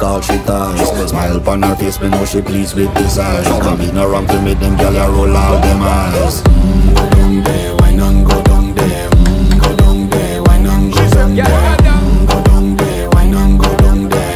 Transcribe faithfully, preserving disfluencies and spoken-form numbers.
all she ties. Smile upon her face, me know she pleased with this eyes. Come in around to make them gyal a roll out them eyes.